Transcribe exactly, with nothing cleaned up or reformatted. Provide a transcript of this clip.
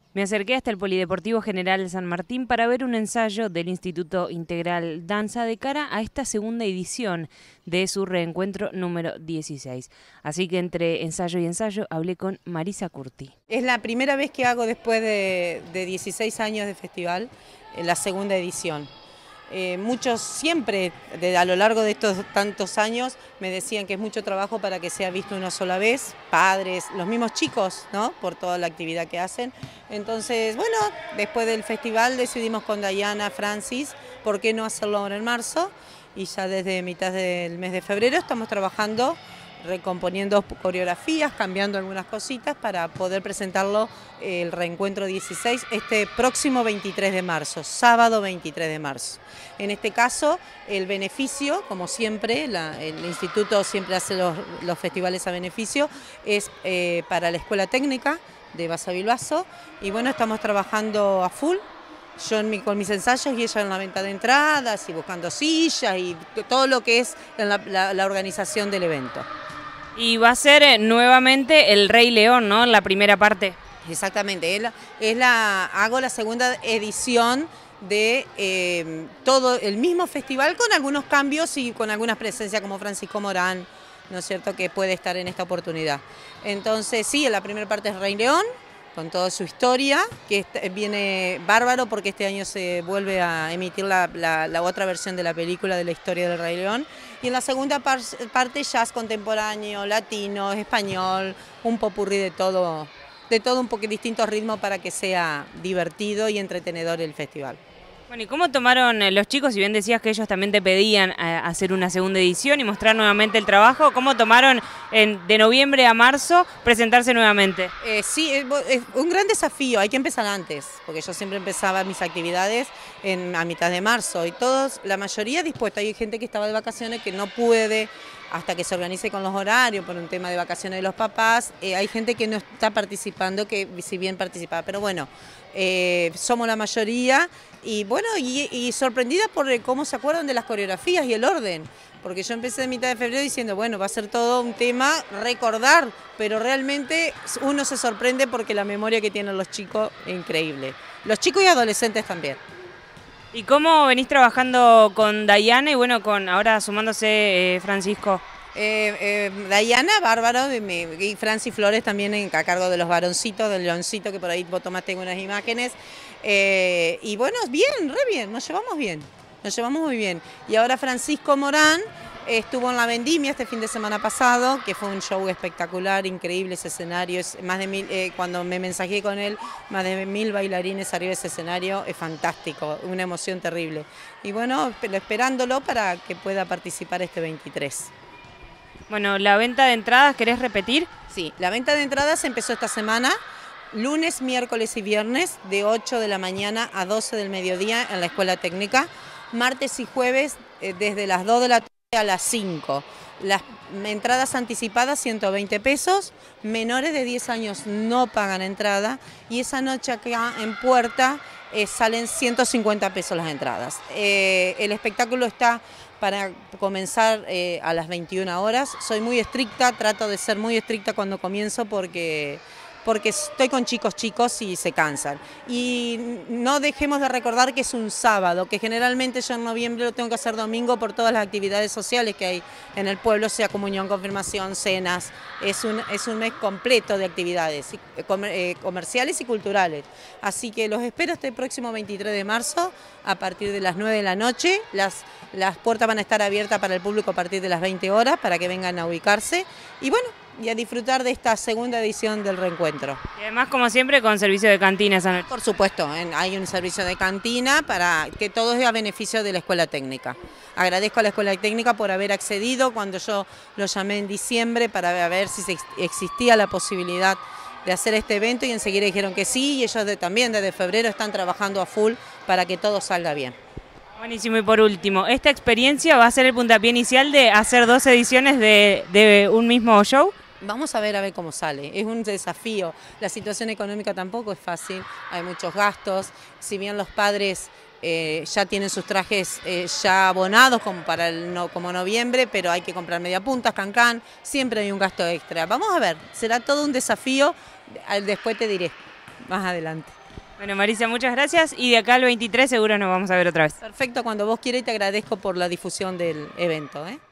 Me acerqué hasta el Polideportivo General San Martín para ver un ensayo del Instituto Integral Danza de cara a esta segunda edición de su reencuentro número dieciséis. Así que entre ensayo y ensayo hablé con Marisa Curti. Es la primera vez que hago después de, de dieciséis años de festival, eh, la segunda edición. Eh, muchos siempre, de, a lo largo de estos tantos años, me decían que es mucho trabajo para que sea visto una sola vez, padres, los mismos chicos, ¿no? Por toda la actividad que hacen. Entonces, bueno, después del festival decidimos con Diana, Francis, ¿por qué no hacerlo ahora en marzo? Y ya desde mitad del mes de febrero estamos trabajando, recomponiendo coreografías, cambiando algunas cositas para poder presentarlo el reencuentro dieciséis este próximo veintitrés de marzo, sábado veintitrés de marzo. En este caso, el beneficio, como siempre, la, el instituto siempre hace los, los festivales a beneficio, es eh, para la Escuela Técnica de Basa Bilbaso y bueno, estamos trabajando a full. Yo en mi, con mis ensayos y ella en la venta de entradas y buscando sillas y todo lo que es la, la, la organización del evento. Y va a ser eh, nuevamente el Rey León, ¿no? En la primera parte. Exactamente, es la, es la, hago la segunda edición de eh, todo el mismo festival con algunos cambios y con algunas presencias como Francisco Morán, ¿no es cierto?, que puede estar en esta oportunidad. Entonces sí, en la primera parte es Rey León, con toda su historia, que viene bárbaro porque este año se vuelve a emitir la, la, la otra versión de la película de la historia del Rey León. Y en la segunda par parte jazz contemporáneo, latino, español, un popurrí de todo, de todo un poco distintos ritmos para que sea divertido y entretenedor el festival. Bueno, ¿y cómo tomaron los chicos, si bien decías que ellos también te pedían hacer una segunda edición y mostrar nuevamente el trabajo, cómo tomaron en, de noviembre a marzo presentarse nuevamente? Eh, sí, es, es un gran desafío, hay que empezar antes, porque yo siempre empezaba mis actividades en, a mitad de marzo y todos, la mayoría dispuesta, hay gente que estaba de vacaciones que no puede hasta que se organice con los horarios por un tema de vacaciones de los papás, eh, hay gente que no está participando, que si bien participaba, pero bueno, eh, somos la mayoría y bueno, y, y sorprendida por cómo se acuerdan de las coreografías y el orden, porque yo empecé en mitad de febrero diciendo, bueno, va a ser todo un tema recordar, pero realmente uno se sorprende porque la memoria que tienen los chicos es increíble, los chicos y adolescentes también. ¿Y cómo venís trabajando con Diana y bueno, con ahora sumándose eh, Francisco? Eh, eh, Diana, bárbaro, y Francis Flores también en, a cargo de los varoncitos, del leoncito, que por ahí vos tomaste unas imágenes. Eh, y bueno, bien, re bien, nos llevamos bien, nos llevamos muy bien. Y ahora Francisco Morán estuvo en la Vendimia este fin de semana pasado, que fue un show espectacular, increíble ese escenario, es más de mil, eh, cuando me mensajé con él, más de mil bailarines arriba de ese escenario, es fantástico, una emoción terrible. Y bueno, esperándolo para que pueda participar este veintitrés. Bueno, la venta de entradas, ¿querés repetir? Sí, la venta de entradas empezó esta semana, lunes, miércoles y viernes, de ocho de la mañana a doce del mediodía en la Escuela Técnica, martes y jueves eh, desde las dos de la tarde a las cinco. Las entradas anticipadas ciento veinte pesos, menores de diez años no pagan entrada y esa noche acá en Puerta eh, salen ciento cincuenta pesos las entradas. Eh, el espectáculo está para comenzar eh, a las veintiuna horas. Soy muy estricta, trato de ser muy estricta cuando comienzo porque... porque estoy con chicos chicos y se cansan. Y no dejemos de recordar que es un sábado, que generalmente yo en noviembre lo tengo que hacer domingo por todas las actividades sociales que hay en el pueblo, sea comunión, confirmación, cenas, es un, es un mes completo de actividades eh, comerciales y culturales. Así que los espero este próximo veintitrés de marzo a partir de las nueve de la noche, las, las puertas van a estar abiertas para el público a partir de las veinte horas para que vengan a ubicarse y bueno, y a disfrutar de esta segunda edición del reencuentro. Y además, como siempre, con servicio de cantina esa noche. Por supuesto, hay un servicio de cantina para que todo es a beneficio de la Escuela Técnica. Agradezco a la Escuela Técnica por haber accedido cuando yo lo llamé en diciembre para ver si existía la posibilidad de hacer este evento y enseguida dijeron que sí y ellos de, también desde febrero están trabajando a full para que todo salga bien. Buenísimo, y por último, ¿esta experiencia va a ser el puntapié inicial de hacer dos ediciones de, de un mismo show? Vamos a ver a ver cómo sale, es un desafío, la situación económica tampoco es fácil, hay muchos gastos, si bien los padres eh, ya tienen sus trajes eh, ya abonados como para el no, como noviembre, pero hay que comprar media punta, cancán, siempre hay un gasto extra. Vamos a ver, será todo un desafío, después te diré. más adelante. Bueno, Marisa, muchas gracias y de acá al veintitrés seguro nos vamos a ver otra vez. Perfecto, cuando vos quieras y te agradezco por la difusión del evento, ¿eh?